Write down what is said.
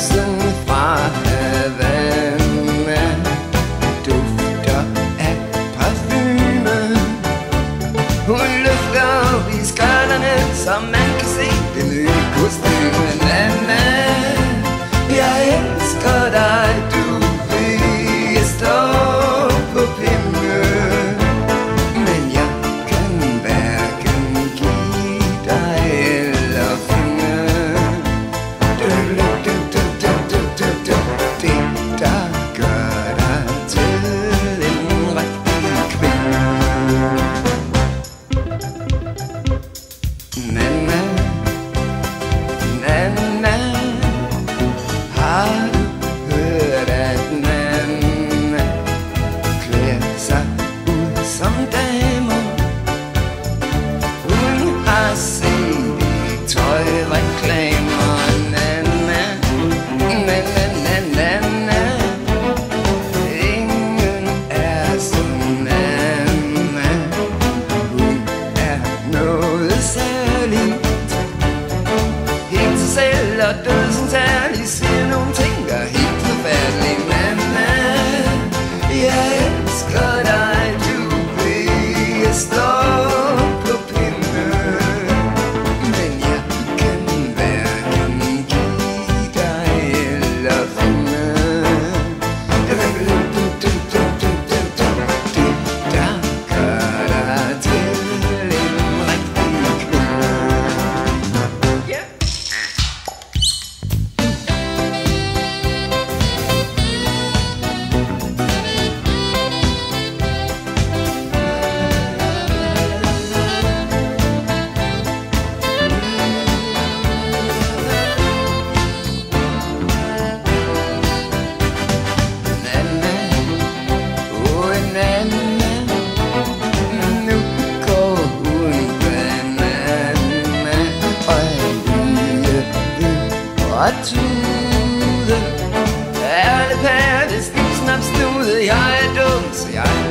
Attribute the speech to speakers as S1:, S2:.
S1: lysen fra Havana dufter af parfume. Hun løfter i skørterne, så man kan se det nye kostyme. Nana, jeg elsker dig, du ved, jeg står på pinde, men jeg kan hverken give dig eller finde det, der gør dig til en rigtig kvinde. Nana, Nana, har du hørt, at Nana klæder sig ud som damer? Hun har set i tøjreklamer. Nana, Nana, Nana, ingen er som Nana. Hun er noget særligt, helt sig selv og dødsens ærlig, siger nogle ting, der er helt forfærdelige. Nana, jeg elsker dig, du ved, jeg står på pinde, men jeg kan hverken give dig eller finde det, der gør dig til en rigtig kvinde. Yeah. Nana, oh Nana, nu går hun banana og lyde og tude. Alle pære, det snapsnude, jeg er dum, så jeg